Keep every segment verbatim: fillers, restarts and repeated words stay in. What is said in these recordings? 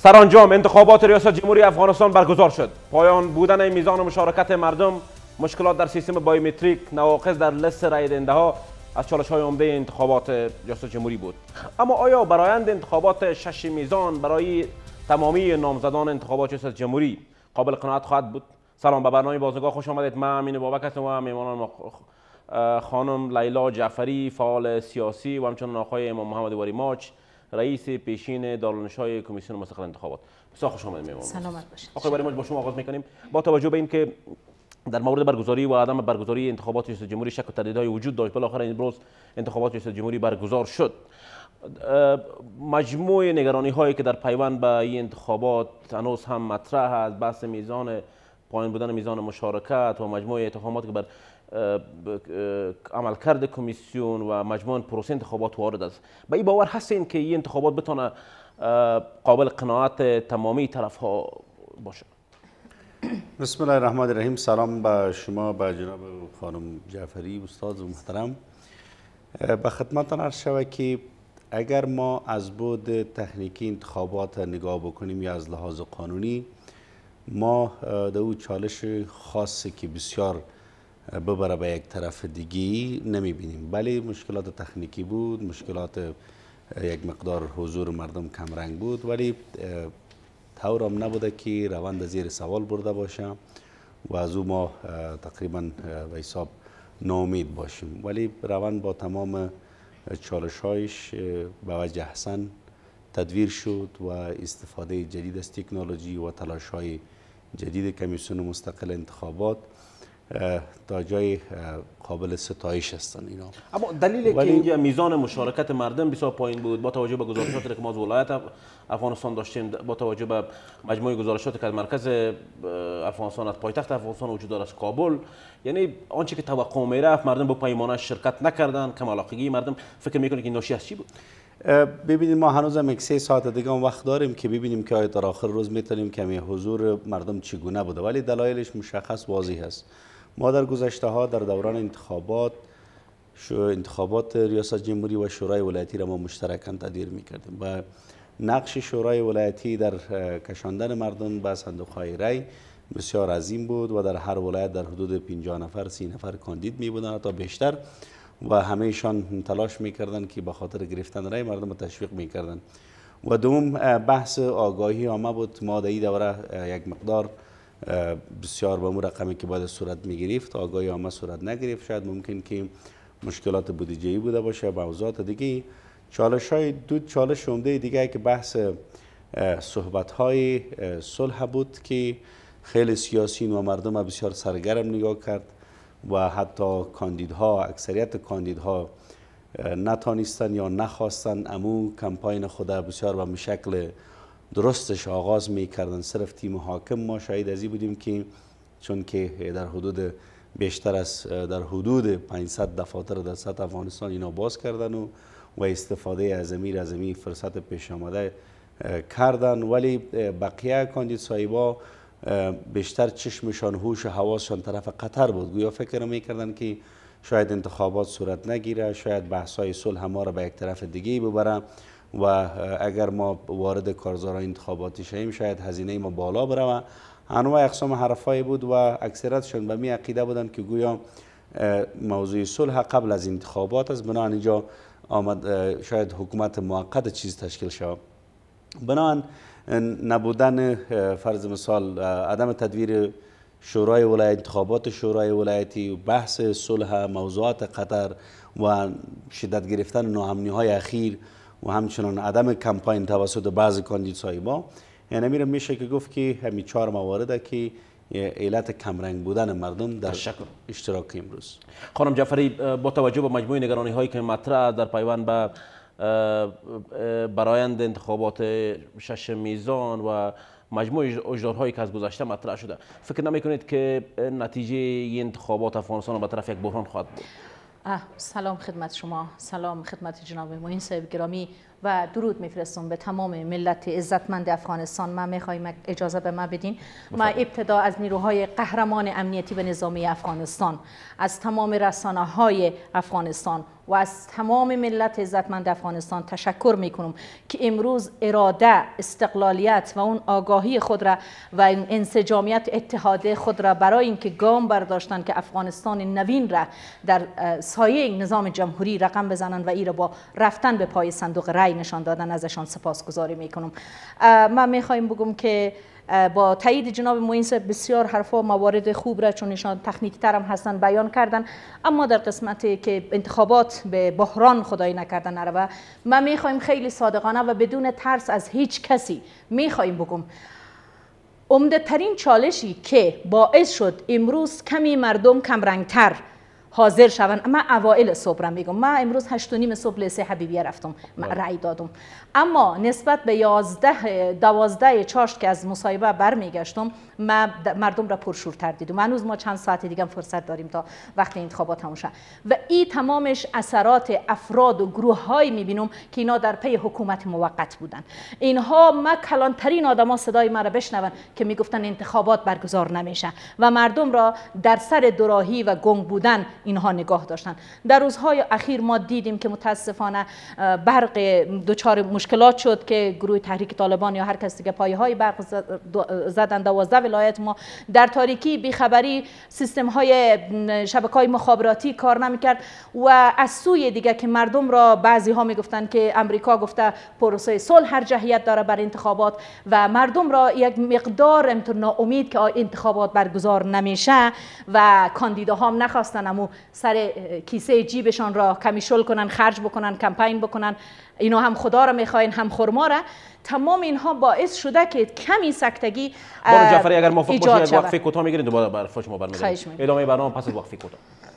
سرانجام انتخابات ریاست جمهوری افغانستان برگزار شد. پایان بودن میزان مشارکت مردم، مشکلات در سیستم بایومتریک، نواقص در لیست رای دهنده ها از چالش‌های عمده انتخابات ریاست جمهوری بود. اما آیا برآیند انتخابات شش میزان برای تمامی نامزدان انتخابات ریاست جمهوری قابل قناعت خواهد بود؟ سلام، به برنامه بازنگاه خوش آمدید. من امین بابک هستم و میهمانان خانم لیلا جعفری، فعال سیاسی، و همچنین آقای امام محمد واری ماچ، رئیس پیشین دارالانشای کمیسیون مستقل انتخابات. بسیار خوش آمدید میهمان. سلامت باشید. آقای واری ماچ، با شما آغاز می‌کنیم. با توجه به اینکه در مورد برگزاری و عدم برگزاری انتخابات ریاست جمهوری شک و تردیدهای وجود داشت، بالاخره امروز انتخابات ریاست جمهوری برگزار شد. مجموع نگرانی هایی که در پیوند به این انتخابات هنوز هم مطرح است، بحث میزان پایین بودن میزان مشارکت و مجموع اتهاماتی که بر عملکرد کمیسیون و مجموع پروسه انتخابات وارد است، به این باور هستین که این انتخابات بتونه قابل قناعت تمامی طرف ها باشه؟ بسم الله الرحمن الرحیم. سلام به شما، به جناب خانم جعفری استاد محترم. به خدمتتان عرض شود که اگر ما از بود تکنیکی انتخابات نگاه بکنیم یا از لحاظ قانونی، ما در او چالش خاصی که بسیار ببره به یک طرف دیگی نمی بینیم. بله، مشکلات تکنیکی بود، مشکلات یک مقدار حضور مردم کمرنگ بود، ولی طورم نبوده که روند زیر سوال برده باشه و از او ما تقریبا به حساب ناامید باشیم. ولی روند با تمام چالش هایش به وجه حسن تدویر شد و استفاده جدید از تکنولوژی و تلاش های جدید کمیسیون مستقل انتخابات تا جای قابل ستایش هستند اینا. اما دلیلی که اینجا میزان مشارکت مردم بسیار پایین بود، با توجه به گزارشاتی که ما از ولایت افغانستان داشتیم، با توجه به مجموعه گزارشاتی که از مرکز افغانستان، از پایتخت افغانستان وجود دارد، از کابل، یعنی آنچه که توقع میرفت مردم با پیمانه شرکت نکردن، کم علاقگی مردم. فکر میکنید که ناشی از چی بود؟ ببینید، ما هنوز هم یک سه ساعت دیگه هم وقت داریم که ببینیم که آیا تا آخر روز میتونیم کمی حضور مردم چگونه بوده، ولی دلایلش مشخص واضح است. ما در گذشته ها در دوران انتخابات انتخابات ریاست جمهوری و شورای ولایتی را ما مشترکاً تدبیر میکردیم و نقش شورای ولایتی در کشاندن مردم به صندوق‌های رای بسیار عظیم بود و در هر ولایت در حدود پنجاه نفر سی نفر کاندید می بودند تا بیشتر، و همهشان تلاش میکردند که به خاطر گرفتن رای مردم را تشویق میکردند. و دوم بحث آگاهی عامه بود. ما در این دوره یک مقدار بسیار به اون رقمی که باید صورت میگرفت آگاهی عامه صورت نگرفت. شاید ممکن که مشکلات بودجه‌ای بوده باشه، موضوعات دیگه. چالش های دو چالش عمده دیگه که بحث صحبت های صلح بود که خیلی سیاسیون و مردم بسیار سرگرم نگاه کرد و حتی کاندیدها، اکثریت کاندیدها نتانستن یا نخواستن امو کمپاین خود بسیار به شکل درستش آغاز میکردن. صرف تیم حاکم ما شاهد ازی بودیم که چون که در حدود بیشتر از در حدود پانصد دفاتر در سطح افغانستان اینا باز کردن و و استفاده از امیر از امیر فرصت پیش آمده کردن، ولی بقیه کاندید صاحبا بیشتر چشمشان، هوش و حواسشان طرف قطر بود. گویا فکر میکردن که شاید انتخابات صورت نگیره، شاید بحث‌های صلح ما را به یک طرف دیگه ببره و اگر ما وارد کارزارهای انتخاباتی شویم شاید هزینه ما بالا بره و انواع اقسام حرفایی بود و اکثریتشون به می عقیده بودن که گویا موضوع صلح قبل از انتخابات است، بنابراین اینجا آمد شاید حکومت موقت چیز تشکیل شود. بنابراین نبودن فرض مثال عدم تدویر شورای ولایت، انتخابات شورای ولایتی، بحث صلح، موضوعات قطر و شدت گرفتن ناامنی های اخیر و همچنان عدم کمپاین توسط بعضی کاندید صاحبا، یعنی میره میشه که گفت که همین چهار موارده که علت کمرنگ بودن مردم در اشتراک امروز. خانم جعفری، با توجه به مجموعه نگرانی هایی که مطرح در پیوند به برآیند انتخابات شش میزان و مجموع اجرارهایی که از گذشته مطرح شده، فکر نمیکنید که نتیجه این انتخابات افغانستان به طرف یک بحران خواهد بود؟ سلام خدمت شما، سلام خدمت جناب معین صاحب گرامی و درود میفرستم به تمام ملت عزتمند افغانستان. ما میخوایم اجازه به ما بدین ما ابتدا از نیروهای قهرمان امنیتی و نظامی افغانستان، از تمام رسانه های افغانستان و از تمام ملت عزتمند افغانستان تشکر میکنم که امروز اراده، استقلالیت و اون آگاهی خود را و انسجامیت اتحاد خود را برای اینکه گام برداشتن که افغانستان نوین را در سایه نظام جمهوری رقم بزنن و این را با رفتن به پای صندوق رای نشان دادن ازشان سپاسگزاری میکنم. من میخوایم بگم که با تایید جناب معین صاحب بسیار حرفا موارد خوب را چون ایشان تکنیک تر هم هستن بیان کردن، اما در قسمتی که انتخابات به بحران خدای نکردن نروه ما میخوایم خیلی صادقانه و بدون ترس از هیچ کسی میخوایم بگم عمده ترین چالشی که باعث شد امروز کمی مردم کمرنگتر حاضر شوند. من اوائل صبح را میگم، من امروز هشت و نیم صبح لیسه حبیبیه رفتم رأی دادم، اما نسبت به یازده دوازده چاشت که از مصاحبه برمیگشتم من مردم را پرشورتر دیدم. هنوز ما چند ساعت دیگه فرصت داریم تا وقت انتخابات تموم شه و این تمامش اثرات افراد و گروه های میبینم که اینا در پی حکومت موقت بودن. اینها ما کلانترین آدما صدای ما را بشنون که میگفتن انتخابات برگزار نمیشه و مردم را در سر دوراهی و گنگ بودن اینها نگاه داشتن. در روزهای اخیر ما دیدیم که متاسفانه برق دچار مشکلات شد که گروه تحریک طالبان یا هر کسی که پایه های برق زدن دوازده ولایت ما در تاریکی بیخبری سیستم های شبکه های مخابراتی کار نمیکرد و از سوی دیگه که مردم را بعضی ها میگفتن که امریکا گفته پروسه صلح ارجحیت داره بر انتخابات و مردم را یک مقدار ناامید که انتخابات برگزار نمیشه و کاندیداها هم نخواستن امو سر کیسه جیبشان را کمی شل کنن، خرج بکنن، کمپین بکنن، اینا هم خدا را میخواین هم خرما را. تمام اینها باعث شده که کمی سکتگی بانو جعفری اگر موافق باشید یک وقفه کوتاه میگیرید دوباره برای شما برمیگردیم. ادامه برنامه پس از وقفه کوتاه.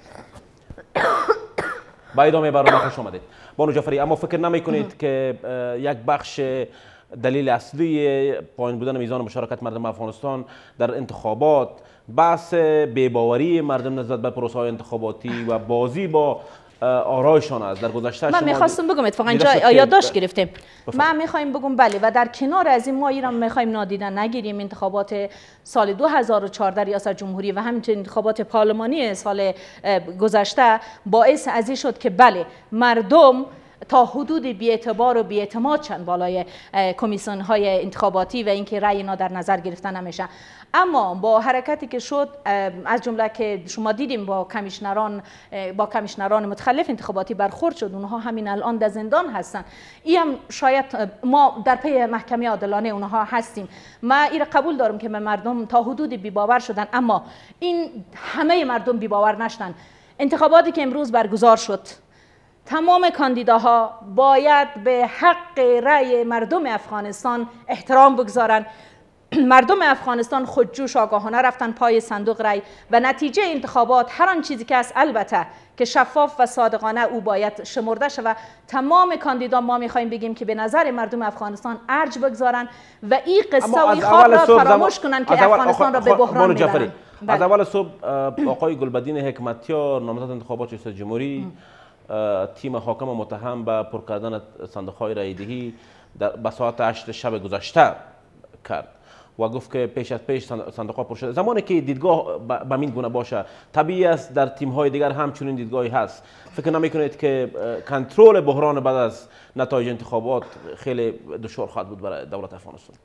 با ادامه برنامه خوش آمدید. بانو جعفری، اما فکر نمیکنید که یک بخش دلیل اصلی پایین بودن میزان مشارکت مردم افغانستان در انتخابات بحث بی‌باوری مردم نسبت به پروسه های انتخاباتی و بازی با آرایشان است؟ در گذشته من میخواستم بگم اتفاقا اینجا یادداشت گرفتیم. من میخوایم بگم بله و در کنار از این ما ایران میخوایم نادیده نگیریم انتخابات سال دو هزار و چهارده ریاست جمهوری و همچنین انتخابات پارلمانی سال گذشته باعث ازی شد که بله مردم تا حدود بی‌اعتبار و بی‌اعتماد چند بالای کمیسیون های انتخاباتی و اینکه رأی اینا در نظر گرفته نمیشه. اما با حرکتی که شد از جمله که شما دیدیم با کمیشنران با کمیشنران متخلف انتخاباتی برخورد شد، اونها همین الان در زندان هستن. این هم شاید ما در پی محکمه عادلانه اونها هستیم. ما این قبول دارم که مردم تا حدود بی‌باور شدن، اما این همه مردم بی‌باور نشدن. انتخاباتی که امروز برگزار شد تمام کاندیداها باید به حق رأی مردم افغانستان احترام بگذارن. مردم افغانستان خودجوش آگاهانه رفتن پای صندوق رأی و نتیجه انتخابات هر آن چیزی که از البته که شفاف و صادقانه او باید شمرده شود. تمام کاندیدا ما میخوایم بگیم که به نظر مردم افغانستان ارج بگذارن و این قصه و این خواب را فراموش کنن که افغانستان را به بحران میبرن. از اول صبح آقای گلبدین حکمتیار نامزد انتخابات ریاست جمهوری تیم حاکم متهم به پر کردن صندوق‌های رایدهی به ساعت هشت شب گذشته کرد و گفت که پیش از پیش صندوق‌ها پر شده. زمانی که دیدگاه به این گونه باشه طبیعی است در تیم‌های دیگر هم چنین دیدگاهی هست. فکر نمی‌کنید که کنترل بحران بعد از نتایج انتخابات خیلی دشوار خواهد بود برای دولت افغانستان؟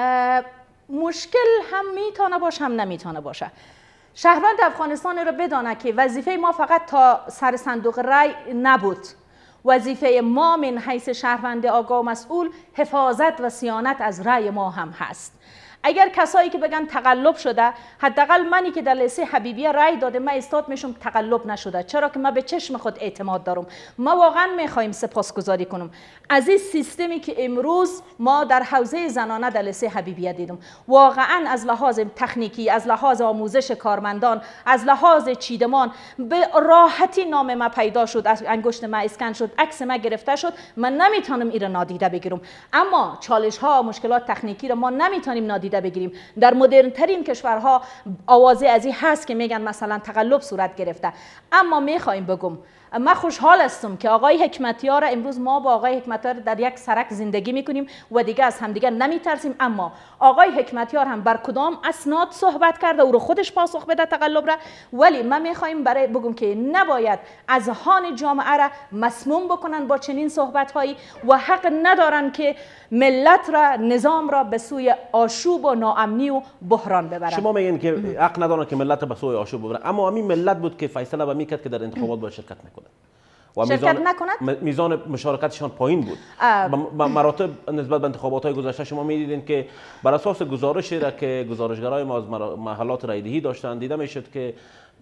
مشکل هم میتونه باشه هم نمیتونه باشه. شهروند افغانستان را بدانه که وظیفه ما فقط تا سر صندوق رای نبود. وظیفه ما من حیث شهروند آگاه و مسئول حفاظت و صیانت از رای ما هم هست. اگر کسایی که بگن تقلب شده، حداقل منی که در لیسه حبیبیه رای داده من استاد میشم تقلب نشده، چرا که من به چشم خود اعتماد دارم. ما واقعا میخوایم سپاسگزاری کنم از این سیستمی که امروز ما در حوزه زنانه در لیسه حبیبیه دیدم. واقعا از لحاظ تکنیکی، از لحاظ آموزش کارمندان، از لحاظ چیدمان به راحتی نام ما پیدا شد، از انگشت ما اسکن شد، عکس ما گرفته شد. من نمیتونم این را نادیده بگیرم، اما چالش ها مشکلات تکنیکی را ما نمیتونیم نادیده بگیریم. در مدرن ترین کشورها آوازه از این هست که میگن مثلا تقلب صورت گرفته، اما میخوایم بگم من خوشحال هستم که آقای حکمتیار امروز ما با آقای حکمتیار در یک سرک زندگی میکنیم و دیگه از همدیگه نمیترسیم. اما آقای حکمتیار هم بر کدام اسناد صحبت کرده او رو خودش پاسخ بده تقلب را. ولی من میخوایم برای بگم که نباید اذهان جامعه را مسموم بکنن با چنین صحبت هایی و حق ندارن که ملت را نظام را به سوی آشوب و ناامنی و بحران ببرن. شما میگین که حق ندارن که ملت به سوی آشوب ببرن، اما همین ملت بود که فیصله به میکرد که در انتخابات باید شرکت نکنه و شرکت میزان نکند؟ میزان مشارکتشان پایین بود. به مراتب نسبت به انتخابات های گذشته شما میدیدین که بر اساس گزارشی را که گزارشگرای ما از محلات رایدهی داشتن دیده میشد که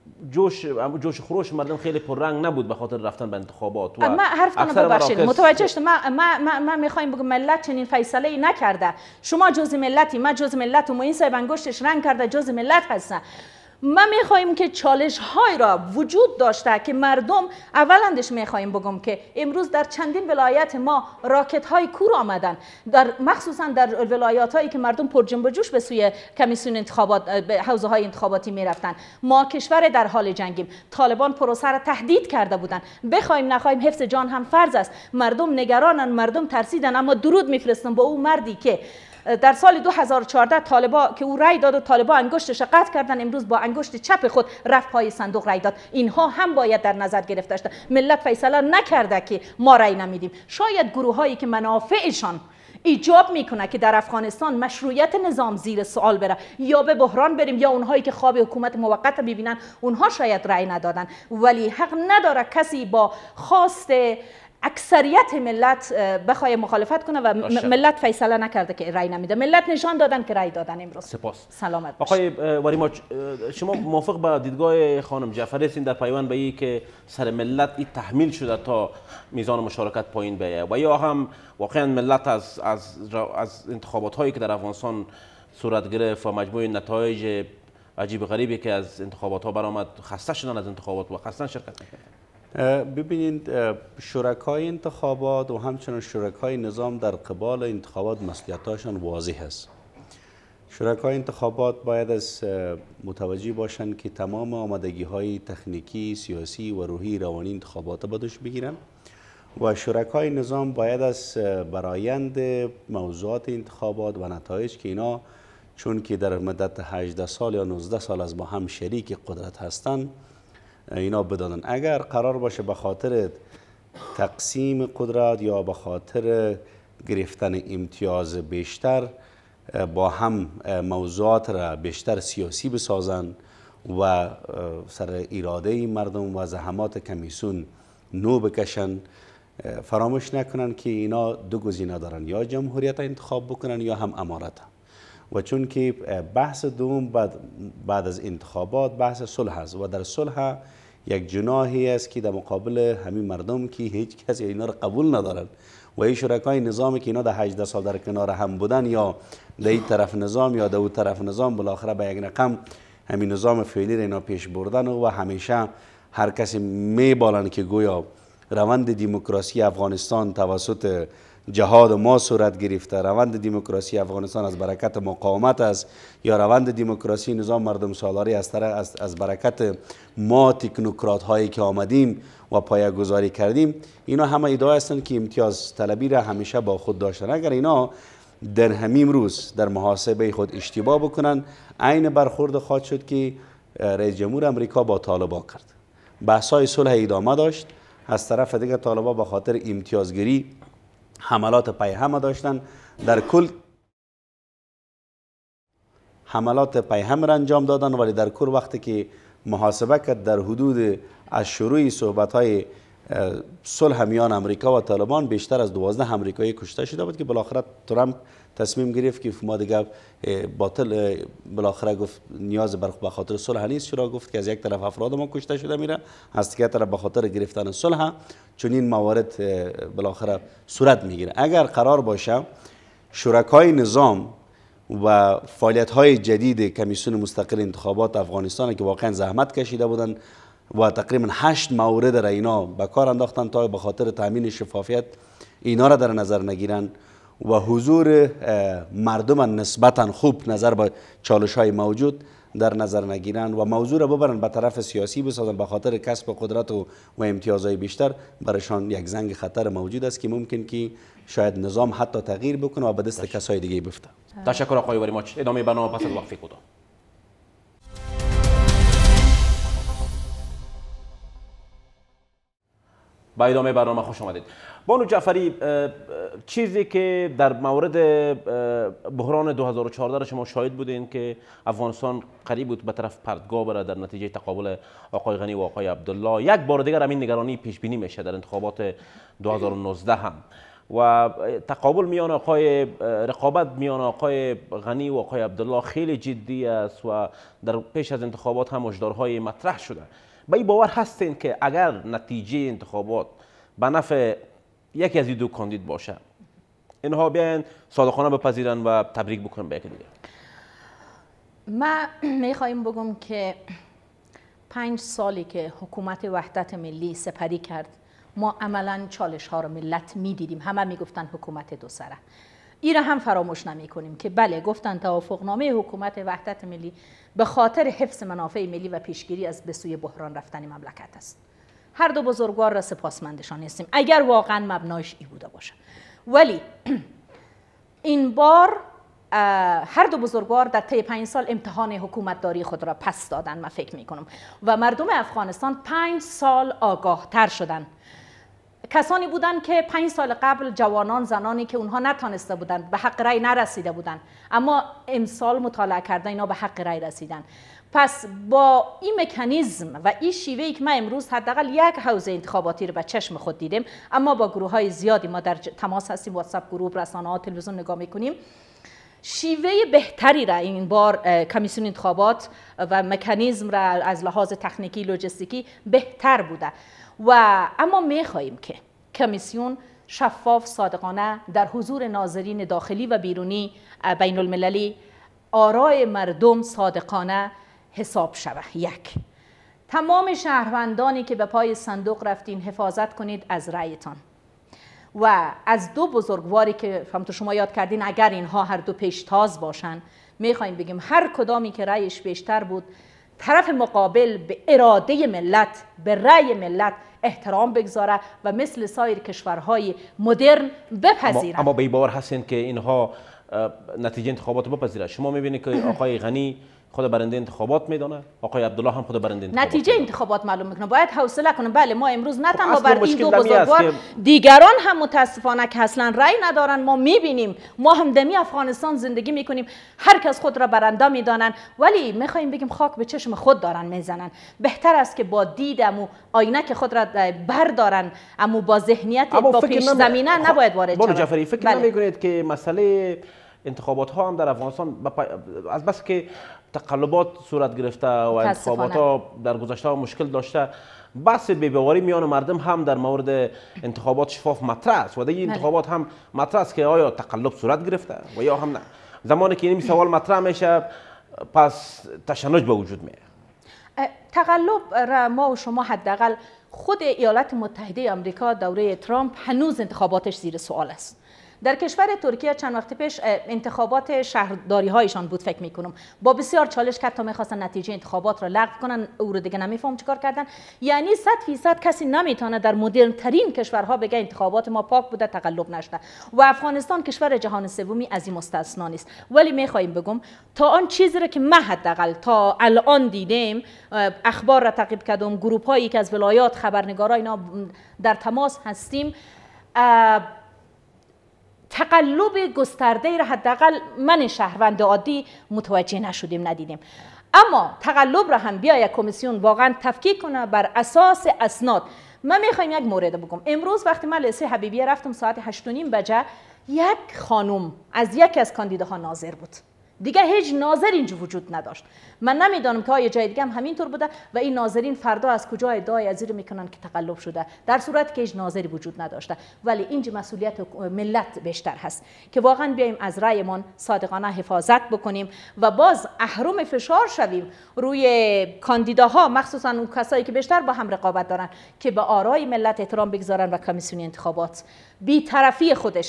جوش جوش خروش مردم خیلی پررنگ نبود به خاطر رفتن به انتخابات. و ما حرف کنم ببخشید متوجه شدم. ما ما ما, ما میخوایم بگم ملت چنین فیصله ای نکرده. شما جزء ملتی، ما جزء ملت و معین صاحب انگشتش رنگ کرده جزء ملت هستن. ما میخواهیم که چالش های را وجود داشته که مردم اولندش میخواهیم بگم که امروز در چندین ولایت ما راکت های کور آمدن، در مخصوصا در ولایات هایی که مردم پر جنب و جوش به سوی کمیسیون انتخابات به حوزه های انتخاباتی میرفتن. ما کشور در حال جنگیم. طالبان پروسه را تهدید کرده بودن. بخوایم نخوایم حفظ جان هم فرض است. مردم نگرانن، مردم ترسیدن، اما درود میفرستن با او مردی که در سال دو هزار و چهارده طالبا که او رای داد و طالبا انگشتش قطع کردن، امروز با انگشت چپ خود رفت پای صندوق رای داد. اینها هم باید در نظر گرفته شود. ملت فیصله نکرده که ما رای نمیدیم. شاید گروه هایی که منافعشان ایجاب میکنه که در افغانستان مشروعیت نظام زیر سوال بره یا به بحران بریم، یا اونهایی که خواب حکومت موقت ببینن، اونها شاید رای ندادن. ولی حق نداره کسی با خواست اکثریت ملت بخوای مخالفت کنه و ملت فیصله نکرده که رای نمیده. ملت نشان دادن که رای دادن امروز. سپاس. سلامت باشید. آقای وریما، شما موافق با دیدگاه خانم جعفری هستین در پیوند به این که سر ملت این تحمیل شده تا میزان مشارکت پایین بیاید، و یا هم واقعا ملت از از از انتخابات هایی که در افغانستان صورت گرفت و مجموع نتایج عجیب غریبی که از انتخابات ها برآمد خسته شدن از انتخابات و خسته شرکت نکردن؟ ببینید، شرکای انتخابات و همچنین شرکای نظام در قبال انتخابات مسئولیت‌هاشان واضح است. شرکای انتخابات باید از متوجه باشند که تمام آمادگی‌های تکنیکی، سیاسی و روحی روانی انتخابات به دوش بگیرند و شرکای نظام باید از برآیند موضوعات انتخابات و نتایج که اینا چون که در مدت هجده سال یا نوزده سال از با هم شریک قدرت هستند اینا بدانن. اگر قرار باشه به خاطر تقسیم قدرت یا به خاطر گرفتن امتیاز بیشتر با هم موضوعات را بیشتر سیاسی بسازن و سر اراده مردم و زحمات کمیسیون نو بکشن، فراموش نکنن که اینا دو گزینه دارن، یا جمهوریت انتخاب بکنن یا هم امارت. و چون که بحث دوم بعد, بعد از انتخابات بحث صلح است و در صلح یک جناحی است که در مقابل همین مردم که هیچ کسی اینا را قبول ندارن و این شرکای نظامی که اینا در هجده سال در کنار هم بودن، یا در این طرف نظام یا در اون طرف نظام، بالاخره به یک رقم همین نظام فعلی را اینا پیش بردن و همیشه هر کسی میبالن که گویا روند دموکراسی افغانستان توسط جهاد ما صورت گرفته، روند دموکراسی افغانستان از برکت مقاومت است، یا روند دموکراسی نظام مردم سالاری از از, از برکت ما تکنوکرات هایی که آمدیم و پایه‌گذاری کردیم. اینا همه ادعا هستند که امتیاز طلبی را همیشه با خود داشتن. اگر اینا در همین روز در محاسبه خود اشتباه بکنن، عین برخورد خواهد شد که رئیس جمهور امریکا با طالبا کرد. بحث‌های صلح ادامه داشت، از طرف دیگه طالبا به خاطر امتیازگیری حملات پای هم داشتن. در کل حملات پای هم را انجام دادن، ولی در کل وقتی که محاسبه کرد در حدود از شروع صحبت های صلح میان امریکا و طالبان بیشتر از دوازده امریکایی کشته شده بود که بالاخره ترامپ تصمیم گرفت که ما دیگه باطل بالاخره گفت نیاز به خاطر صلح نیست، چرا گفت که از یک طرف افراد ما کشته شده میره، از دیگر طرف به خاطر گرفتن صلح چون این موارد بالاخره صورت میگیره. اگر قرار باشه شرکای نظام و فعالیت های جدید کمیسیون مستقل انتخابات افغانستان که واقعا زحمت کشیده بودن و تقریبا هشت مورد را اینا به کار انداختن تا به خاطر تامین شفافیت اینا را در نظر نگیرن و حضور مردم نسبتا خوب نظر به چالش های موجود در نظر نگیرند و موضوع را ببرن به طرف سیاسی بسازن به خاطر کسب قدرت و, و امتیازهای بیشتر، برایشان یک زنگ خطر موجود است که ممکن که شاید نظام حتی تغییر بکنه و به دست کسای دیگه بفته. تشکر آقای وریماچ. ادامه برنامه پس از وقفه کوتاه. با ادامه برنامه خوش آمدید. بانو جعفری، چیزی که در مورد بحران دو هزار و چهارده شما شاهد بودین که افغانستان قریب بود به طرف پرتگاه بره در نتیجه تقابل آقای غنی و آقای عبدالله، یک بار دیگر همین نگرانی پیش بینی میشه در انتخابات دو هزار و نوزده هم، و تقابل میان آقای رقابت میان آقای غنی و آقای عبدالله خیلی جدی است و در پیش از انتخابات هم هشدارهای مطرح شده. به این باور هستین که اگر نتیجه انتخابات به نفع یکی از این دو کاندید باشه، اینها بیاین صادقانه بپذیرن و تبریک بکنن به یکی دیگه؟ من میخوایم بگم که پنج سالی که حکومت وحدت ملی سپری کرد، ما عملا چالش ها رو ملت میدیدیم. همه میگفتن حکومت دو سره. این را هم فراموش نمی کنیم که بله، گفتن توافقنامه حکومت وحدت ملی به خاطر حفظ منافع ملی و پیشگیری از به سوی بحران رفتن مملکت است. هر دو بزرگوار را سپاسمندشان هستیم اگر واقعا مبنایش ای بوده باشه. ولی این بار هر دو بزرگوار در طی پنج سال امتحان حکومتداری خود را پس دادن، من فکر می کنم، و مردم افغانستان پنج سال آگاه تر شدن. کسانی بودند که پنج سال قبل، جوانان، زنانی که اونها نتانسته بودند، به حق رأی نرسیده بودند، اما امسال مطالعه کرده اینا به حق رأی رسیدن. پس با این مکانیزم و این شیوهی که ما امروز حداقل یک حوزه انتخاباتی رو به چشم خود دیدیم، اما با گروه های زیادی ما در تماس هستیم، واتساپ گروه، رسانه ها، تلویزیون نگاه میکنیم، شیوه بهتری را این بار کمیسیون انتخابات و مکانیزم را از لحاظ تکنیکی لوجستیکی بهتر بوده. و اما میخواهیم که کمیسیون شفاف، صادقانه در حضور ناظرین داخلی و بیرونی بین المللی آرای مردم صادقانه حساب شود. یک، تمام شهروندانی که به پای صندوق رفتین حفاظت کنید از رأیتان، و از دو بزرگواری که همونطور شما یاد کردین اگر اینها هر دو پیشتاز باشن، میخوایم بگیم هر کدامی که رأیش بیشتر بود، طرف مقابل به اراده ملت، به رأی ملت احترام بگذاره و مثل سایر کشورهای مدرن بپذیرند. اما, اما به این باور هستین که اینها نتیجه انتخابات رو بپذیرند؟ شما میبینید که آقای غنی خود برنده انتخابات میدانه، آقای عبدالله هم خود برنده انتخابات نتیجه میدانه. انتخابات معلوم میکنه. باید حوصله کنیم. بله، ما امروز نه تنها بر این دو که بزرگوار، دیگران هم متاسفانه که اصلا رأی ندارن، ما میبینیم، ما هم دمی افغانستان زندگی میکنیم، هر کس خود را برنده میدانن، ولی میخوایم بگیم خاک به چشم خود دارن میزنن. بهتر است که با دیدم و آینه که خود را بردارن، اما با ذهنیت با پیش زمینه نم... نباید وارد شوند. بانو جعفری، فکر بله. نمیکنید که مسئله انتخابات ها هم در افغانستان بپا... از بس که تقلبات صورت گرفته و انتخابات ها در گذشته مشکل داشته، بحث بی‌باوری میان مردم هم در مورد انتخابات شفاف مطرح است و در این انتخابات هم مطرح است که آیا تقلب صورت گرفته و یا هم نه. زمانی که این سوال مطرح میشه، پس تشنج به وجود میاد. تقلب را ما و شما حداقل خود ایالات متحده آمریکا دوره ترامپ هنوز انتخاباتش زیر سوال است. در کشور ترکیه چند وقت پیش انتخابات شهرداری هایشان بود فکر میکنم، با بسیار چالش کرد تا میخواستن نتیجه انتخابات را لغو کنن. او رو دیگه نمیفهم چیکار کردن. یعنی صد فیصد کسی نمیتونه در مدرن ترین کشورها بگه انتخابات ما پاک بوده، تقلب نشده. و افغانستان کشور جهان سومی از این مستثنا نیست. ولی میخوایم بگم تا آن چیزی را که ما حداقل تا الان دیدیم، اخبار را تعقیب کردم، گروپ هایی که از ولایات، خبرنگارا اینا در تماس هستیم، تقلب گسترده را حداقل من شهروند عادی متوجه نشدیم، ندیدیم. اما تقلب را هم بیا یک کمیسیون واقعا تفکیک کنه بر اساس اسناد. من میخوایم یک مورد بگم. امروز وقتی من لیسه حبیبیه رفتم ساعت هشت و نیم بجه، یک خانم از یکی از کاندیداها ناظر بود. دیگه هیچ ناظر اینجا وجود نداشت. من نمیدانم که آیا جای دیگه هم همینطور بوده و این ناظرین فردا از کجا ادعای از این میکنن که تقلب شده، در صورتی که هیچ ناظری وجود نداشته. ولی اینجا مسئولیت ملت بیشتر هست که واقعا بیایم از رأیمون صادقانه حفاظت بکنیم و باز اهرم فشار شویم روی کاندیداها، مخصوصا اون کسایی که بیشتر با هم رقابت دارن، که به آرای ملت احترام بگذارن و کمیسیون انتخابات بی‌طرفی خودش را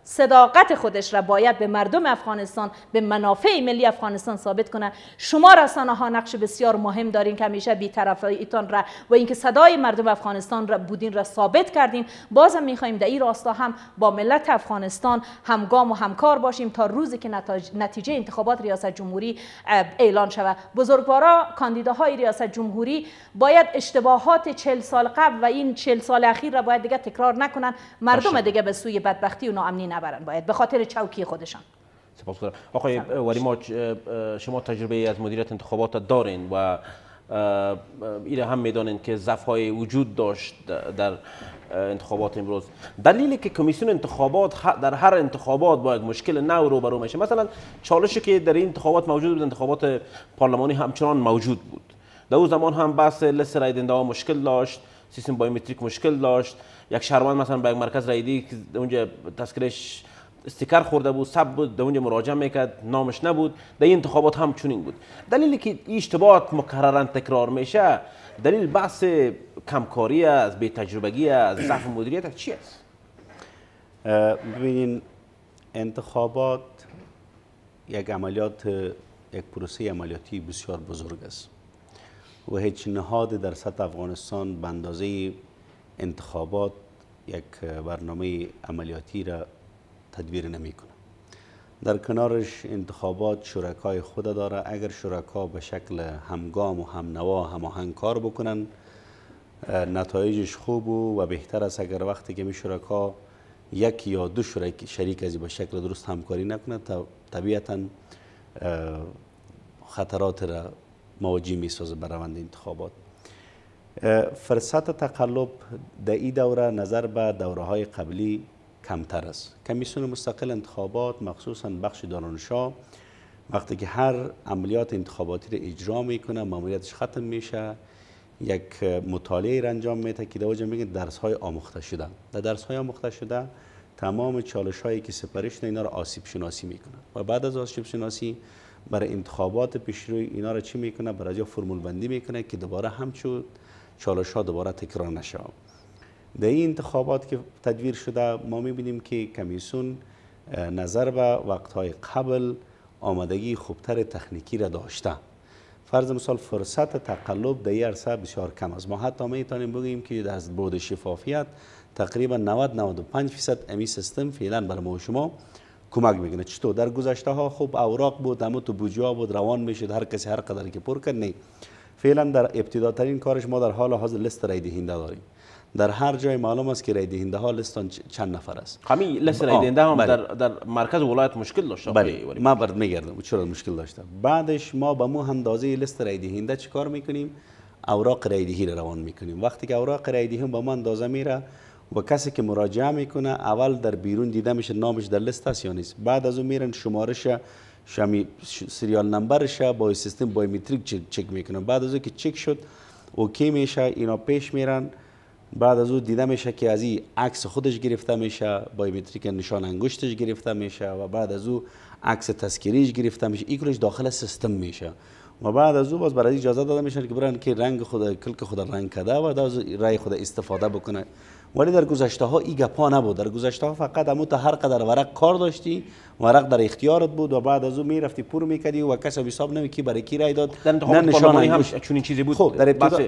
صداقت خودش را باید به مردم افغانستان، به منافع ملی افغانستان ثابت کنه. شما رسانه ها نقش بسیار مهم دارین که همیشه بی‌طرفیتان را و اینکه صدای مردم افغانستان را بودین را ثابت کردین. بازم میخوایم در این راستا هم با ملت افغانستان همگام و همکار باشیم تا روزی که نتیجه انتخابات ریاست جمهوری اعلان شود. بزرگوارا کاندیداهای ریاست جمهوری باید اشتباهات چهل سال قبل و این چهل سال اخیر را باید دیگه تکرار نکنن، مردم دیگه به سوی بدبختی و ناامنی نبرن، باید به خاطر چوکی خودشان. سپاسگزارم. آقای ولی ما شما تجربه از مدیریت انتخابات دارین و این هم میدانین که ضعف‌های وجود داشت در انتخابات امروز. دلیلی که کمیسیون انتخابات در هر انتخابات با یک مشکل نو روبرو میشه، مثلا چالشی که در این انتخابات موجود بود، انتخابات پارلمانی همچنان موجود بود. در اون زمان هم بحث لیست رای دهنده ها مشکل داشت، سیستم بایومتریک مشکل داشت. یک شهروند مثلا به یک مرکز رای دهی که اونجا تذکرش استیکر خورده بود، سب بود، در اونجا مراجعه میکرد، نامش نبود. در این انتخابات هم چنین بود. دلیلی که این اشتباهات مکررا تکرار میشه، دلیل بحث کمکاری از بی تجربگی از ضعف مدیریت چی است؟ ببینین انتخابات یک عملیات، یک پروسه عملیاتی بسیار بزرگ است و هیچ نهاد در سطح افغانستان به اندازه انتخابات یک برنامه عملیاتی را تدبیر نمیکنه. در کنارش انتخابات شرکای خود داره. اگر شرکا به شکل همگام و همنوا هماهنگ کار بکنن نتایجش خوب و بهتر است. اگر وقتی که می شرکا یک یا دو شریک شریک از به شکل درست همکاری نکنه، طبیعتا خطرات را مواجه می سازه بر روند انتخابات. فرصت تقلب در این دوره نظر به دوره های قبلی کمتر است. کمیسیون مستقل انتخابات مخصوصا بخش دانشجو وقتی که هر عملیات انتخاباتی را اجرا میکنه ماموریتش ختم میشه، یک مطالعه را انجام میده که در میگه درس های آموخته شده. در درس های آموخته شده تمام چالش هایی که سپری شده اینا را آسیب شناسی میکنه و بعد از آسیب شناسی برای انتخابات پیشروی اینا را چی میکنه؟ برای جا فرمول بندی میکنه که دوباره همچون چالش ها دوباره تکرار نشه. در این انتخابات که تدویر شده ما میبینیم که کمیسیون نظر به وقتهای قبل آمادگی خوبتر تکنیکی را داشته. فرض مثال فرصت تقلب در این عرصه بسیار کم است. ما حتی میتونیم بگیم که در بعد شفافیت تقریبا نود تا نود و پنج درصد امی سیستم فعلا برای ما و شما کمک میکنه. چطور؟ در گذشته ها خوب اوراق بود، اما تو بودجه بود، روان میشد، هر کسی هر قدر که پر کرد. نه، فعلا در ابتداترین کارش ما در حال حاضر لیست رای دهنده داریم. در هر جای معلوم است که رای دهنده ها لیستان چند نفر است. همین لیست رای دهنده هم در در مرکز ولایت مشکل داشته. بله، ما برد میگردم چرا مشکل داشته. بعدش ما به مو اندازه لیست رای دهنده چیکار میکنیم؟ اوراق رای دهی را روان میکنیم. وقتی که اوراق رای دهی به ما اندازه میره و کسی که مراجعه میکنه اول در بیرون دیده میشه نامش در لیست است یا نیست. بعد از اون میرن شمارش شمی سریال نمبرش با سیستم بایومتریک چک میکنن. بعد از اون که چک شد اوکی میشه، اینا پیش میرن. بعد از اون دیده میشه که از این عکس خودش گرفته میشه، بایومتریک نشان انگشتش گرفته میشه و بعد از اون عکس تذکریش گرفته میشه. این کلش داخل سیستم میشه و بعد از اون باز برای اجازه داده میشه که برن که رنگ خود کلک خود رنگ کده و از رای خود استفاده بکنه. ولی در گذشته ها این گپا نبود. در گذشته ها فقط همون تا هر قدر ورق کار داشتی، ورق در اختیارت بود و بعد از اون میرفتی پر میکردی و کسی حساب نمیکی برای کی رای داد. در انتخابات پارلمانی هم چنین چیزی بود. خب در ابتدا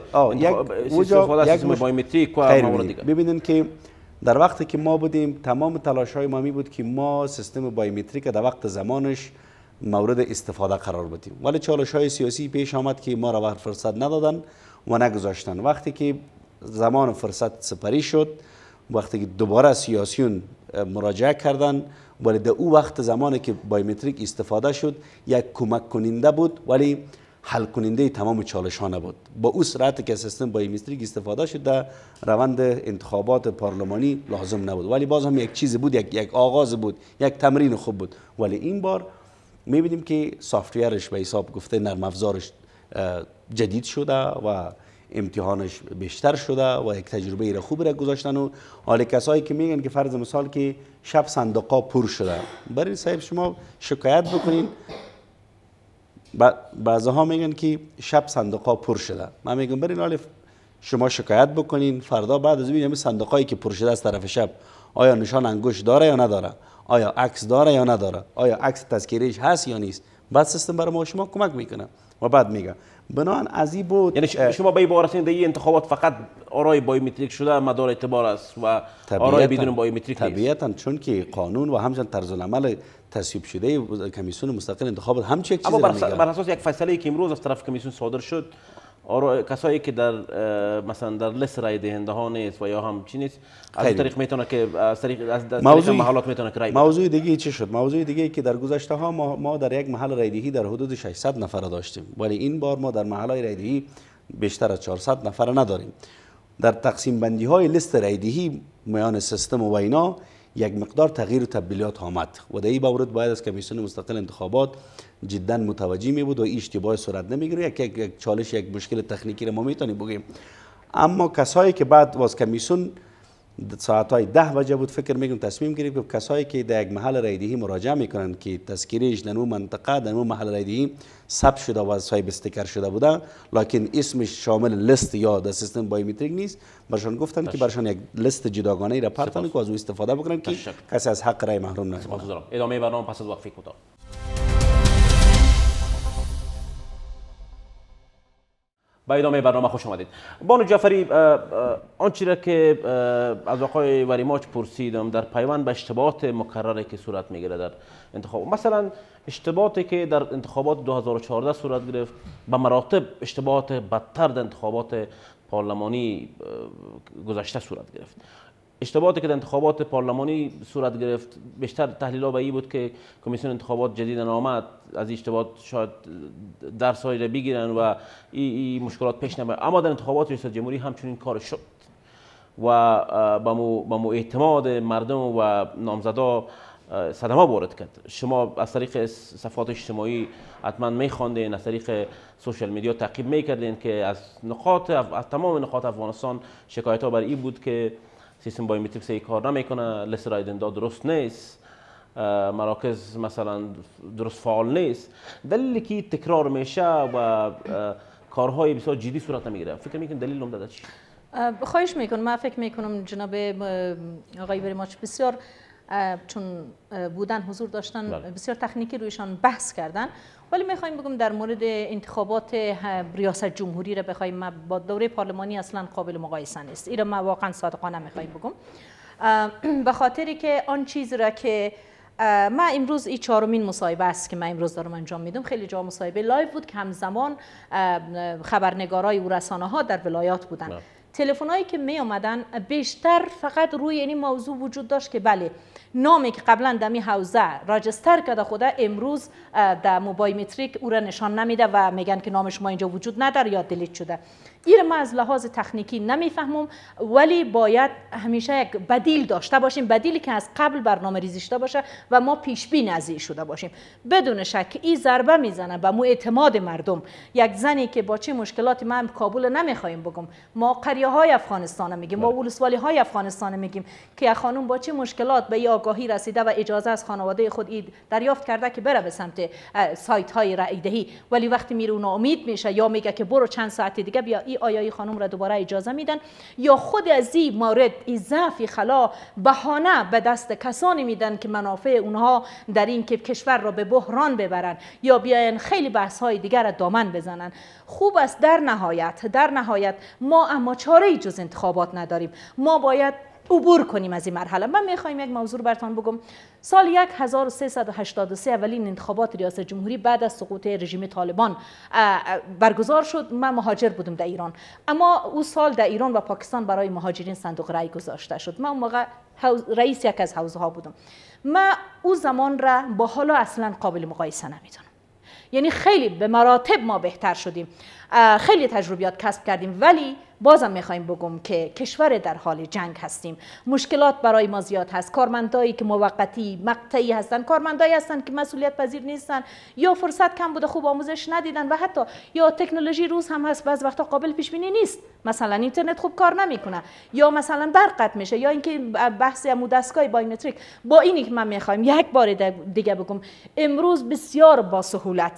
یک وجا یک بایومتریک و موارد دیگه. ببینید که در وقتی که ما بودیم تمام تلاش های ما می بود که ما سیستم بایومتریک در وقت زمانش مورد استفاده قرار بدیم، ولی چالش های سیاسی پیش آمد که ما را فرصت ندادن و نگذاشتن. وقتی که زمان فرصت سپری شد، وقتی که دوباره سیاسیون مراجعه کردن، ولی در او وقت زمانی که بایومتریک استفاده شد یک کمک کننده بود ولی حل کننده تمام چالش ها نبود. با او سرعتی که سیستم بایومتریک استفاده شد در روند انتخابات پارلمانی لازم نبود، ولی باز هم یک چیز بود، یک, یک آغاز بود، یک تمرین خوب بود. ولی این بار میبینیم که سافتویرش به حساب گفته نرم افزارش جدید شده و امتحانش بیشتر شده و یک تجربه را خوب را گذاشتن. و حال کسایی که میگن که فرض مثال که شب صندوقا پر شده، برای صاحب شما شکایت بکنین. بعضها میگن که شب صندوقا پر شده، من میگم برین حال شما شکایت بکنین، فردا بعد از ببینیم صندوقایی که پر شده از طرف شب آیا نشان انگشت داره یا نداره، آیا عکس داره یا نداره، آیا عکس تذکیریش هست یا نیست. بعد سیستم برای ما شما کمک میکنه و بعد میگه. بنابراین از این بود یعنی شما به عبارت این این انتخابات فقط آرای بایومتریک شده مدار اعتبار است و آرای بدون بایومتریک نیست. طبیعتا چون که قانون و همچنین طرز العمل تصویب شده کمیسیون مستقل انتخابات هم چه چیزی اما بر اساس یک فیصله که امروز از طرف کمیسیون صادر شد، آرای کسایی که در مثلا در لیست رای دهنده ها نیست و یا هم چی نیست، از این طریق میتونه که از طریق از طریق محلات میتونه که رای بده. موضوع دیگه چی شد؟ موضوع دیگه که در گذشته ها ما, ما در یک محل رای دهی در حدود ششصد نفر داشتیم، ولی این بار ما در محل رای دهی بیشتر از چهارصد نفر نداریم. در تقسیم بندی های لیست رای دهی میان سیستم و اینا یک مقدار تغییر و تبدیلات آمد و در این مورد باید از کمیسیون مستقل انتخابات جدا متوجه می بود و اشتباه صورت نمیگیره. یک یک چالش یک مشکل تکنیکی رو ما میتونیم بگیم. اما کسایی که بعد واس کمیسیون ساعت های ده بجه بود فکر میکنم تصمیم گرفت که کسایی که در یک محل رای دهی مراجعه میکنن که تذکیرش در اون منطقه در اون محل رای دهی ثبت شده و صاحب استیکر شده بوده لکن اسمش شامل لیست یا در سیستم بایومتریک نیست، برشان گفتن که برشان یک لیست جداگانه ای را پرتن که از او استفاده بکنن که کسی از حق رای محروم نشه. ادامه برنامه پس از وقفه کوتاه. با ادامه برنامه خوش آمدید. بانو جعفری، آنچه را که از آقای وریماچ پرسیدم در پیوند به اشتباهات مکرری که صورت میگیره در انتخاب، مثلا اشتباهاتی که در انتخابات دو هزار و چهارده صورت گرفت به مراتب اشتباهات بدتر در انتخابات پارلمانی گذشته صورت گرفت. اشتباهاتی که در انتخابات پارلمانی صورت گرفت بیشتر تحلیل‌ها به این بود که کمیسیون انتخابات جدیدن آمد از اشتباهات شاید درس‌هایی را بگیرن و این ای مشکلات پیش نیامد. اما در انتخابات ریاست جمهوری همچنین کار شد و با مو, با مو اعتماد مردم و نامزدا صدمه وارد کرد. شما از طریق صفحات اجتماعی حتما میخواندین، از طریق سوشال میدیا تعقیب میکردین که از نقاط از تمام نقاط افغانستان شکایت‌ها بر این بود که سیستم بایومتریک سی کار نمیکنه، لیست رای دهنده درست نیست، مراکز مثلا درست فعال نیست. دلیلی که تکرار میشه و کارهای بسیار جدی صورت نمیگیره، فکر میکنم دلیل عمده چی؟ خواهش میکنم. من فکر میکنم جناب آقای وریماچ بسیار چون بودن حضور داشتن بله. بسیار تکنیکی رویشان بحث کردن، ولی میخوایم بگم در مورد انتخابات ریاست جمهوری را بخوایم با دوره پارلمانی اصلا قابل مقایسه نیست. این را ما واقعا صادقانه میخوایم بگم، به خاطری که آن چیزی را که ما امروز این چهارمین مصاحبه است که من امروز دارم انجام میدم، خیلی جا مصاحبه لایو بود که همزمان خبرنگارای و رسانه ها در ولایات بودن. تلفن‌هایی که می آمدن بیشتر فقط روی این موضوع وجود داشت که بله نامی که قبلا در می حوزه راجستر کرده خود امروز در موبایومتریک او را نشان نمیده و میگن که نام شما اینجا وجود نداره یا دیلیت شده. این ما از لحاظ تکنیکی نمیفهمم، ولی باید همیشه یک بدیل داشته باشیم، بدیلی که از قبل برنامه ریزی شده باشه و ما پیش بین از این شده باشیم. بدون شک این ضربه میزنه به مو اعتماد مردم. یک زنی که با چه مشکلاتی ما کابل نمیخوایم بگم، ما قریه های افغانستان میگیم، ما ولسوالی های افغانستان میگیم که خانم با چه مشکلات به این آگاهی رسیده و اجازه از خانواده خود اید دریافت کرده که بره به سمت سایت های رای دهی، ولی وقتی میره ناامید میشه یا میگه که برو چند ساعت دیگه بیا، ای آیا ای خانم را دوباره اجازه میدن، یا خود از این مورد ای ضعف خلا بهانه به دست کسانی میدن که منافع اونها در این که کشور را به بحران ببرن یا بیاین خیلی بحث های دیگر را دامن بزنن. خوب است در نهایت در نهایت ما اما چاره جز انتخابات نداریم، ما باید عبور کنیم از این مرحله. من میخوایم یک موضوع رو براتون بگم. سال هزار و سیصد و هشتاد و سه اولین انتخابات ریاست جمهوری بعد از سقوط رژیم طالبان برگزار شد. من مهاجر بودم در ایران، اما او سال در ایران و پاکستان برای مهاجرین صندوق رای گذاشته شد. من اون موقع رئیس یک از حوزه ها بودم. من او زمان را با حالا اصلا قابل مقایسه نمیدونم. یعنی خیلی به مراتب ما بهتر شدیم، خیلی تجربیات کسب کردیم، ولی بازم میخوایم بگم که کشور در حال جنگ هستیم، مشکلات برای ما زیاد هست. کارمندایی که موقتی مقطعی هستن، کارمندایی هستن که مسئولیت پذیر نیستن یا فرصت کم بوده خوب آموزش ندیدن و حتی یا تکنولوژی روز هم هست بعض وقتا قابل پیش بینی نیست، مثلا اینترنت خوب کار نمیکنه یا مثلا برق قطع میشه یا اینکه بحث امو دستگاه بایومتریک. با اینی که من میخوایم یک بار دیگه بگم، امروز بسیار با سهولت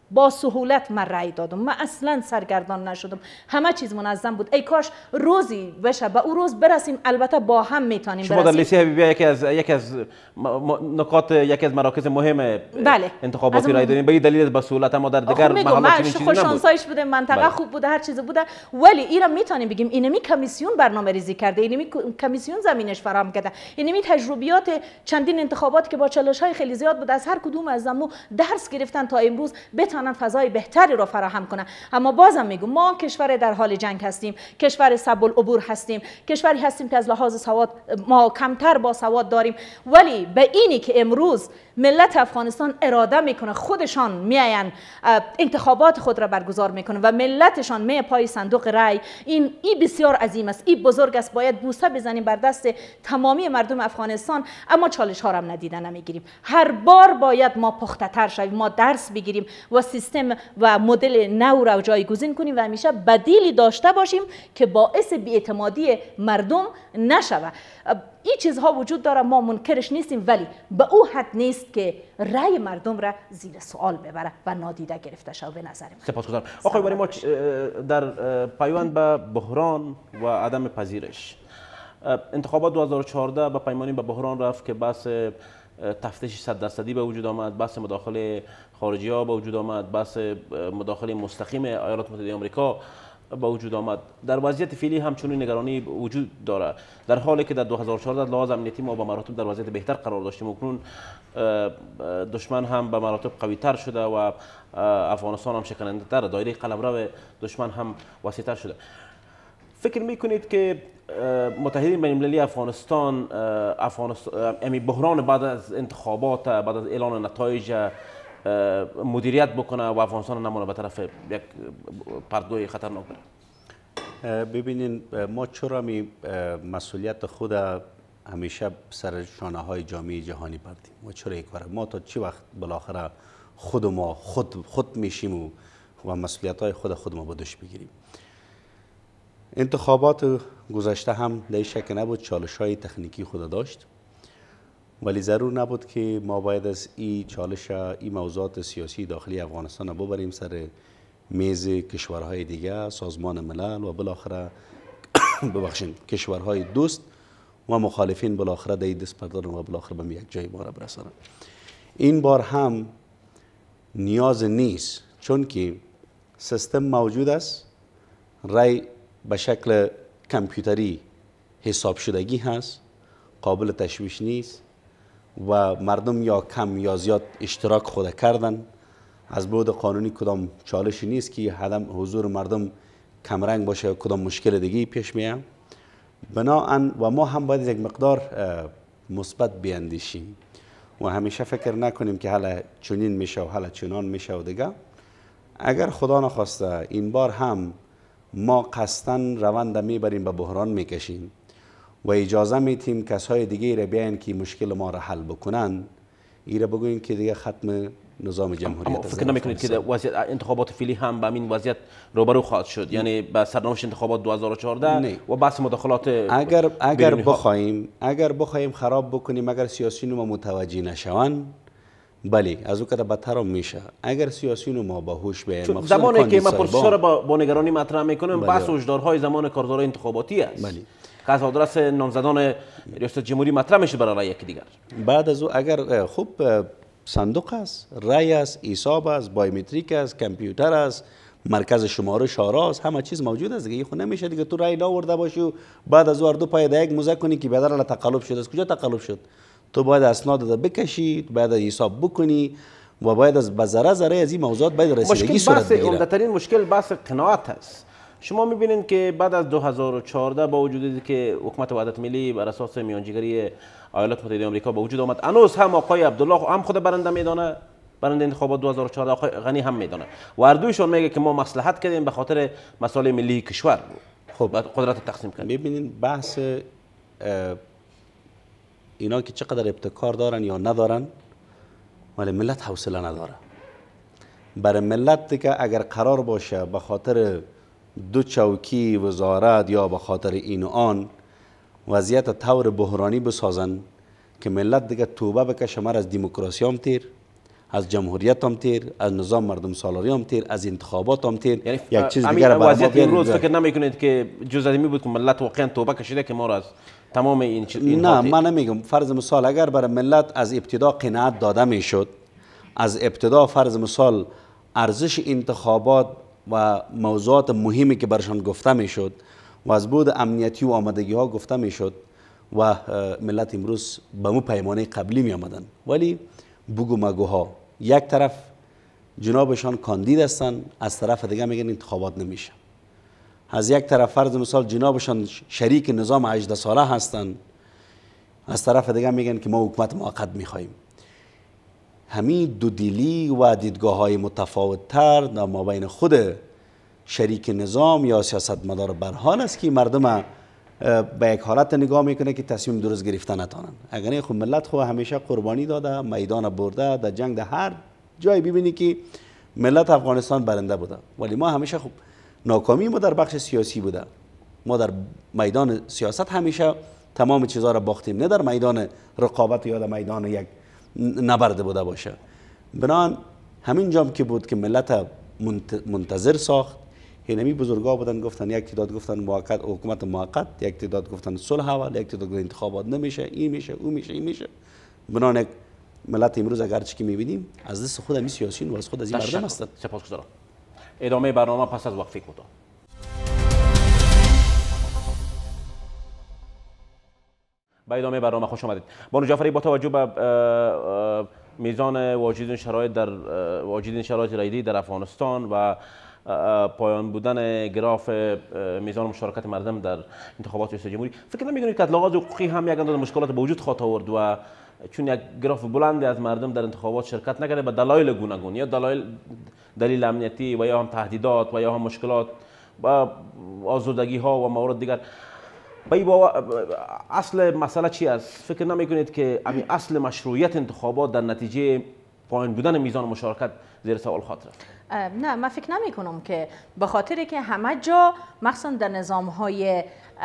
با سهولت من رأی دادم. من اصلا سرگردان نشدم، همه چیز منظم بود. ای کاش روزی بشه به او روز برسیم، البته با هم میتونیم شما برسیم. در لیسه حبیبی یکی از یکی از نکات یکی از مراکز مهم بله. انتخاباتی رای دادین، به این دلیل به سهولت، اما در دیگر محلات چنین چیزی نبود. خوششانسایش بوده، منطقه بله. خوب بوده، هر چیز بوده، ولی اینا میتونیم بگیم اینمی کمیسیون برنامه ریزی کرده، اینمی کمیسیون زمینش فراهم کرده، اینمی تجربیات چندین انتخابات که با چالش‌های خیلی زیاد بود، از هر کدوم از زمو درس گرفتن تا امروز بتونن فضای بهتری رو فراهم کنن. اما بازم میگم ما کشور در حال جنگ هستیم، کشور صعب العبور هستیم، کشوری هستیم که از لحاظ سواد ما کمتر با سواد داریم، ولی به اینی که امروز ملت افغانستان اراده میکنه، خودشان میاین انتخابات خود را برگزار میکنه و ملتشان می پای صندوق رای، این این بسیار عظیم است، این بزرگ است. باید بوسه بزنیم بر دست تمامی مردم افغانستان، اما چالش ها را هم ندیده نمیگیریم. هر بار باید ما پخته تر شویم، ما درس بگیریم و سیستم و مدل نو را جایگزین کنیم و همیشه بدیلی داشته باشیم که باعث بی‌اعتمادی مردم نشود. این چیزها وجود داره، ما منکرش نیستیم، ولی به او حد نیست که رأی مردم را زیر سوال ببره و نادیده گرفته شود. به نظر من سپاسگزارم. آقای ولی ما در پیوند به بحران و عدم پذیرش انتخابات دو هزار و چهارده به پیمانی به بحران رفت که بحث تفتیش صد درصدی به وجود آمد، بحث مداخله خارجی ها به وجود آمد، بحث مداخله مستقیم ایالات متحده آمریکا با وجود آمد. در وضعیت فعلی همچنین نگرانی وجود داره، در حالی که در دو هزار و چهارده لحاظ امنیتی ما به مراتب در وضعیت بهتر قرار داشتیم. اکنون دشمن هم به مراتب قوی تر شده و افغانستان هم شکننده تر، دایره قلمرو دشمن هم وسیع تر شده. فکر میکنید که متحدین بین المللی افغانستان افغانستان امی بحران بعد از انتخابات، بعد از اعلان نتایج مدیریت بکنه و افغانستان نمونه به طرف یک پرتگاه خطرناک بره؟ ببینین ما چرا می مسئولیت خود همیشه سر شانه های جامعه جهانی بردیم؟ ما چرا این کار؟ ما تا چی وقت بالاخره خود ما خود خود میشیم و, و مسئولیت های خود خود ما به دوش بگیریم؟ انتخابات گذشته هم در شک نبود چالش های تکنیکی خود داشت، ولی ضرور نبود که ما باید از این چالش این موضوعات سیاسی داخلی افغانستان ببریم سر میز کشورهای دیگه، سازمان ملل و بالاخره ببخشید کشورهای دوست و مخالفین بالاخره در دست بردارن و بالاخره به یک جای ما را برسانن. این بار هم نیاز نیست، چون که سیستم موجود است، رای به شکل کامپیوتری حساب شدگی هست، قابل تشویش نیست و مردم یا کم یا زیاد اشتراک خود کردن. از بود قانونی کدام چالشی نیست که عدم حضور مردم کمرنگ باشه، کدام مشکل دیگه پیش میاد. بناهن و ما هم باید یک مقدار مثبت بیاندیشیم و همیشه فکر نکنیم که حالا چنین میشه و حالا چنان میشه و دیگه. اگر خدا نخواسته این بار هم ما قصدن روند میبریم به بحران میکشیم و اجازه میتیم کسای دیگه را بیاین که مشکل ما را حل بکنن، این را بگوین که دیگه ختم نظام جمهوریت. فکر نمیکنید که وضعیت انتخابات فعلی هم به این وضعیت روبرو خواهد شد؟ یعنی به سرنوشت انتخابات دو هزار و چهارده و بحث مداخلات اگر اگر بخوایم اگر بخوایم خراب بکنیم، اگر سیاسیون ما متوجه نشوند، بله از او که بدتر میشه. اگر سیاسیون ما با هوش بیاین، زمانی که ما پرسش‌ها را با, با نگرانی مطرح میکنیم، بحث وجدارهای زمان کارزارهای انتخاباتی است. بله. که از آدرس نامزدان ریاست جمهوری مطرح میشه برای رای یکی دیگر. بعد از او اگر خوب صندوق است، رای است، حساب است، بایومتریک است، کامپیوتر است، مرکز شمارش آراست، همه چیز موجود است دیگه. خود نمیشه دیگه تو رای آورده باشی و بعد از او دو پای یک موزه کنی که بدر تقلب شده. از کجا تقلب شد؟ تو باید اسناد رو بکشی، باید حساب بکنی و باید از بذره ذره از این موضوعات باید رسیدگی صورت بگیره. عمده ترین مشکل بحث قناعت است. شما میبینید که بعد از دو هزار و چهارده با وجودی که حکومت وحدت ملی بر اساس میانجیگری ایالات متحده آمریکا به وجود آمد، هنوز هم آقای عبدالله هم خود برنده میدانه، برنده انتخابات دو هزار و چهارده آقای غنی هم میدانه و هر دویشون میگه که ما مصلحت کردیم به خاطر مسائل ملی کشور. خب قدرت تقسیم کنیم. ببینید بحث اینا که چقدر ابتکار دارن یا ندارن، ولی ملت حوصله نداره. برای ملت دیگه اگر قرار باشه به خاطر دو چوکی وزارت یا به خاطر این و آن وضعیت طور بحرانی بسازن که ملت دیگه توبه بکشه، مر از دموکراسی هم تیر، از جمهوریت هم تیر، از نظام مردم سالاری هم تیر، از انتخابات هم تیر. یعنی یک چیز دیگر برای وضعیت امروز فکر نمیکنید که جز از این بود که ملت واقعا توبه کشیده که ما را از تمام این چیز نه من نمیگم. فرض مثال اگر برای ملت از ابتدا قناعت داده میشد، از ابتدا فرض مثال ارزش انتخابات و موضوعات مهمی که برشان گفته میشد و از بود امنیتی و آمادگی ها گفته میشد و ملت امروز به مو پیمانه قبلی می آمدن، ولی بگو مگوها یک طرف جنابشان کاندید هستن، از طرف دیگه میگن انتخابات نمیشه. از یک طرف فرض مثال جنابشان شریک نظام هجده ساله هستن، از طرف دیگه میگن که ما حکومت موقت میخوایم. همین دو دیلی و دیدگاه های متفاوت تر در مابین خود شریک نظام یا سیاستمدار برهان است که مردم به یک حالت نگاه میکنه که تصمیم درست گرفتن نتانن. اگر نه خود ملت خود همیشه قربانی داده، میدان برده، در جنگ در هر جای ببینی که ملت افغانستان برنده بوده، ولی ما همیشه خب ناکامی ما در بخش سیاسی بوده. ما در میدان سیاست همیشه تمام چیزها را باختیم، نه در میدان رقابت یا در میدان یک نبرد بوده باشه. بنابراین همین جام که بود که ملت منتظر ساخت، اینمی بزرگا بودن گفتن، یک تعداد گفتن موقت حکومت موقت، یک تعداد گفتن صلح اول، یک تعداد انتخابات نمیشه، این میشه، اون میشه، این میشه. بنابراین ملت امروز اگر چی که میبینیم از دست خود همین سیاسیون و از خود از این مردم هستند. سپاسگزارم. ادامه برنامه پس از وقفه کوتاه. با ادامه برنامه خوش آمدید. بانو جعفری، با توجه به میزان واجد شرایط در واجد شرایط رایدی در افغانستان و پایان بودن گراف میزان مشارکت مردم در انتخابات ریاست جمهوری، فکر نمی‌کنید که اطلاعات حقوقی هم یک اندازه مشکلات به وجود خواهد آورد و چون یک گراف بلندی از مردم در انتخابات شرکت نکرده به دلایل گوناگون، یا دلایل دلیل امنیتی و یا هم تهدیدات و یا هم مشکلات و آزردگی ها و موارد دیگر، با اصل مسئله چی است؟ فکر نمی‌کنید که همین اصل مشروعیت انتخابات در نتیجه پایین بودن میزان مشارکت زیر سوال خاطر است؟ نه، من فکر نمی کنم که به خاطر که همه جا مخصوصا در نظام های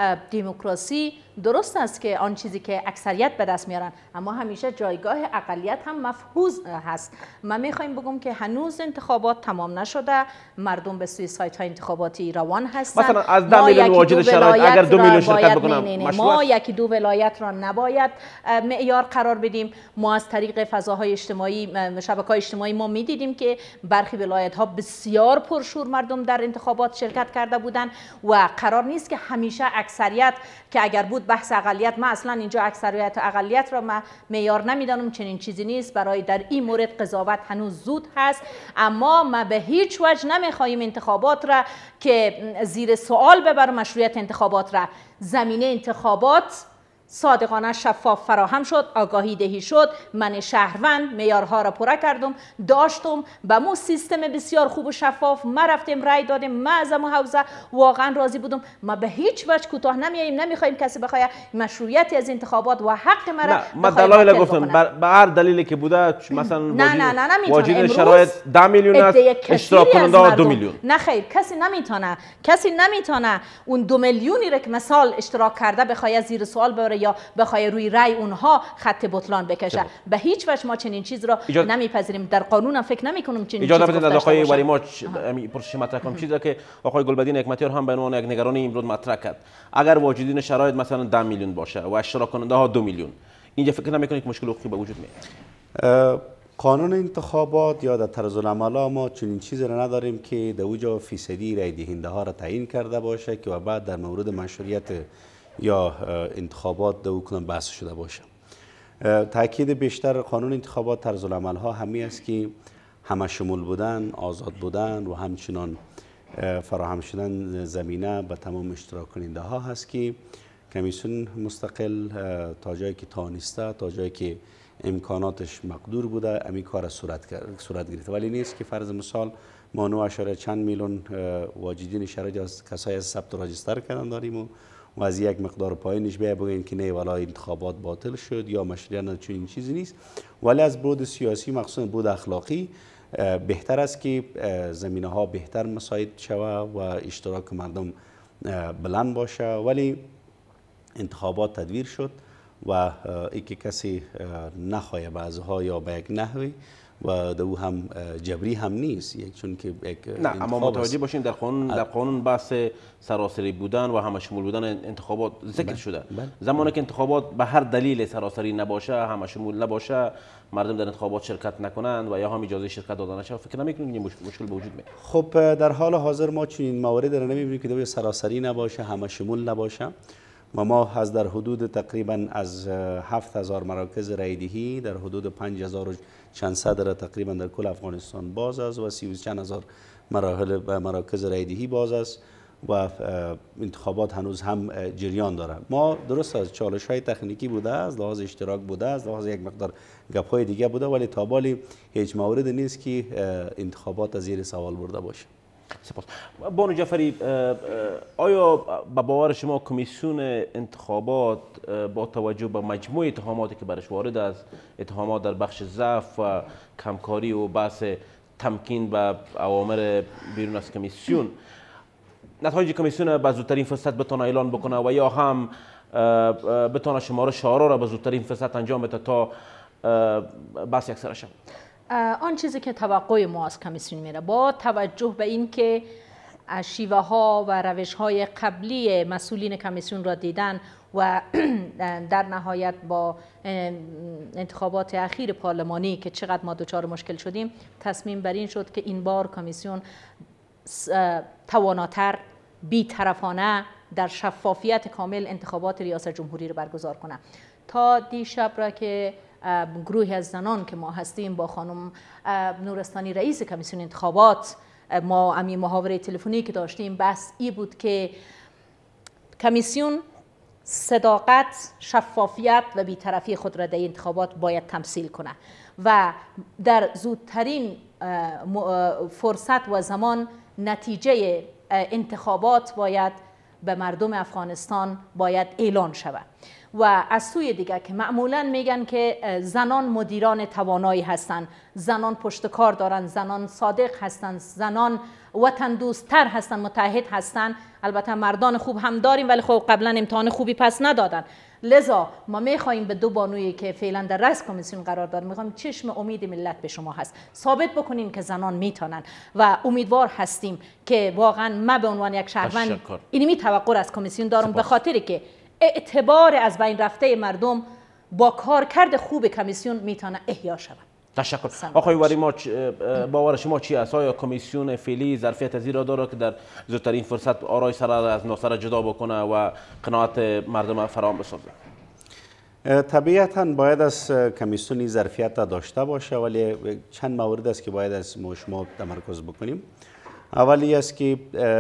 دموکراسی درست است که آن چیزی که اکثریت به دست میارن، اما همیشه جایگاه اقلیت هم مفحوظ هست. من میخوایم بگم که هنوز انتخابات تمام نشده، مردم به سوی سایت های انتخاباتی روان هستند. مثلا از ده میلیون واجد شرایط اگر دو میلیون شرکت بکنم، ما یکی دو ولایت را نباید معیار قرار بدیم. ما از طریق فضاهای اجتماعی، شبکه‌های اجتماعی ما میدیدیم که برخی ولایت ها بسیار پرشور مردم در انتخابات شرکت کرده بودند و قرار نیست که همیشه اکثریت که اگر بود بحث اقلیت، ما اصلا اینجا اکثریت و اقلیت را ما معیار نمیدانم، چنین چیزی نیست. برای در این مورد قضاوت هنوز زود هست، اما ما به هیچ وجه نمیخواهیم انتخابات را که زیر سوال ببر مشروعیت انتخابات را. زمینه انتخابات صادقانه شفاف فراهم شد، آگاهی دهی شد، من شهروند معیارها را پوره کردم، داشتم با مو سیستم بسیار خوب و شفاف، ما رفتیم رای دادیم، ما از مو حوزه واقعا راضی بودم. ما به هیچ وجه کوتاه نمیاییم، نمیخوایم کسی بخواد مشروعیت از انتخابات و حق مرا. ما دلایل گفتم به هر دلیلی که بوده، مثلا نه نه نه نمیتونه. واجد شرایط ده میلیون است، اشتراک کننده دو میلیون. نه خیر، کسی نمیتونه کسی نمیتونه اون دو میلیونی را که مثال اشتراک کرده بخواد زیر سوال ببره یا بخوای روی رای اونها خط بطلان بکشه. به هیچ وجه ما چنین چیز را ایجاد... نمیپذیریم. در قانون هم فکر نمی کنم چنین چیزی اجازه بدید از آقای ولیماچ پرسش مطرح کنم. چیزی که آقای گلبدین حکمتیار هم به عنوان یک نگرانی امروز مطرح کرد، اگر واجدین شرایط مثلا ده میلیون باشه و اشتراک کننده ها دو میلیون، اینجا فکر نمی کنید که مشکل حقوقی به وجود میاد؟ قانون انتخابات یا در طرز العمل ما چنین چیزی را نداریم که در اوجا فیصدی رای دهنده ها را تعیین کرده باشه که و بعد در مورد مشروعیت یا انتخابات دو کنن بحث شده باشه. تاکید بیشتر قانون انتخابات طرز العمل ها همی است که همه شمول بودن، آزاد بودن و همچنان فراهم شدن زمینه به تمام اشتراک کننده ها هست که کمیسیون مستقل تا جایی که تانسته، تا جایی که امکاناتش مقدور بوده امی کار صورت صورت گرفته، ولی نیست که فرض مثال ما نه اشاره چند میلیون واجدین شرایط از کسای از ثبت راجستر کردن داریم و از یک مقدار پایینش بیا بگیم که نه والا انتخابات باطل شد یا مشروعیت چون این چیزی نیست. ولی از بود سیاسی مخصوصا بود اخلاقی بهتر است که زمینه ها بهتر مساعد شود و اشتراک مردم بلند باشه. ولی انتخابات تدویر شد و ای که کسی نخواهی بعضها یا به یک نحوی و دو هم جبری هم نیست، یک چون که یک نه، اما متوجه باشیم در قانون در قانون بحث سراسری بودن و همه شمول بودن انتخابات ذکر شده. بل. زمانی که انتخابات به هر دلیل سراسری نباشه، همه شمول نباشه، مردم در انتخابات شرکت نکنند و یا هم اجازه شرکت داده نشه، فکر نمی‌کنید این مشکل به وجود میاد؟ خب در حال حاضر ما چنین مواردی را نمی‌بینیم که دو سراسری نباشه، همه شمول نباشه. و ما از در حدود تقریبا از هفت هزار مراکز رایدهی در حدود پنج هزار و چند صد را تقریبا در کل افغانستان باز است و سی و چند هزار مراحل مراکز رایدهی باز است و انتخابات هنوز هم جریان داره. ما درست از چالش های تکنیکی بوده، از لحاظ اشتراک بوده، از لحاظ یک مقدار گپ های دیگه بوده، ولی تا بالی هیچ مورد نیست که انتخابات از زیر سوال برده باشه. سپاس. بانو جعفری، آیا به باور شما کمیسیون انتخابات با توجه به مجموع اتهاماتی که برش وارد است، اتهامات در بخش ضعف و کمکاری و بحث تمکین به اوامر بیرون از کمیسیون، نتایج کمیسیون به زودترین فرصت بتونه اعلان بکنه و یا هم بتونه شماره شعارا را به زودترین فرصت انجام بده تا بحث یک سر شود؟ آن چیزی که توقع ما از کمیسیون میره، با توجه به این که شیوه ها و روش های قبلی مسئولین کمیسیون را دیدن و در نهایت با انتخابات اخیر پارلمانی که چقدر ما دچار مشکل شدیم، تصمیم بر این شد که این بار کمیسیون تواناتر، بی‌طرفانه، در شفافیت کامل انتخابات ریاست جمهوری را برگزار کنه. تا دیشب را که گروهی از زنان که ما هستیم با خانم نورستانی رئیس کمیسیون انتخابات، ما امی محاوره تلفنی که داشتیم، بحث ای بود که کمیسیون صداقت، شفافیت و بی‌طرفی خود را در انتخابات باید تمثیل کنه و در زودترین فرصت و زمان نتیجه انتخابات باید به مردم افغانستان باید اعلان شود. و از سوی دیگر که معمولا میگن که زنان مدیران توانایی هستند، زنان پشتکار دارند، زنان صادق هستند، زنان وطن دوستتر هستند، متحد هستند. البته مردان خوب هم داریم ولی خب قبلا امتحان خوبی پس ندادن. لذا ما میخواهیم به دو بانویی که فعلا در رأس کمیسیون قرار دارن، میخوایم چشم امید ملت به شما هست، ثابت بکنین که زنان میتونن و امیدوار هستیم که واقعا ما به عنوان یک شهروند اینمی توقع از کمیسیون دارم، به خاطری که اعتبار از بین رفته مردم با کارکرد خوب کمیسیون میتونه احیا شود. تشکر. آقای وری، ما باور شما چی است؟ آیا کمیسیون فعلی ظرفیت از این را داره که در زودترین فرصت آرای سر از ناسر جدا بکنه و قناعت مردم فراهم بسازه؟ طبیعتا باید از کمیسیونی ظرفیت داشته باشه، ولی چند مورد است که باید از شما تمرکز بکنیم. اولی است که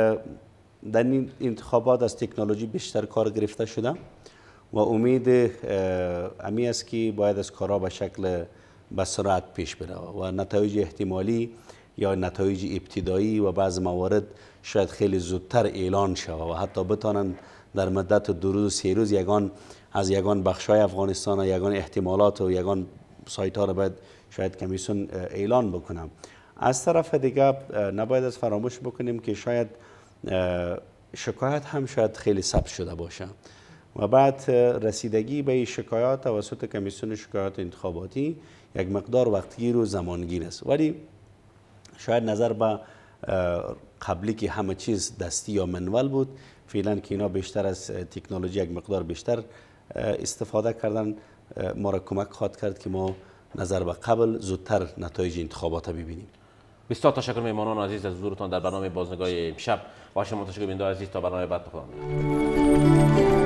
در این انتخابات از تکنولوژی بیشتر کار گرفته شده و امید امی است که باید از کارها به شکل به سرعت پیش بره و نتایج احتمالی یا نتایج ابتدایی و بعض موارد شاید خیلی زودتر اعلان شود و حتی بتانند در مدت دو روز سه روز یگان از یگان بخشای افغانستان و یگان احتمالات و یگان سایت ها را باید شاید کمیسیون اعلان بکنم. از طرف دیگه نباید از فراموش بکنیم که شاید شکایت هم شاید خیلی ثبت شده باشه و بعد رسیدگی به شکایات توسط کمیسیون شکایات انتخاباتی یک مقدار وقتگیر و زمانگیر است، ولی شاید نظر به قبلی که همه چیز دستی یا منول بود، فعلا که اینا بیشتر از تکنولوژی یک مقدار بیشتر استفاده کردن، ما را کمک خواهد کرد که ما نظر به قبل زودتر نتایج انتخابات ببینیم. بسیار تشکر میهمانان عزیز از حضورتان در برنامه بازنگاه امشب. و شما تشکر بیننده عزیز، تا برنامه بعد.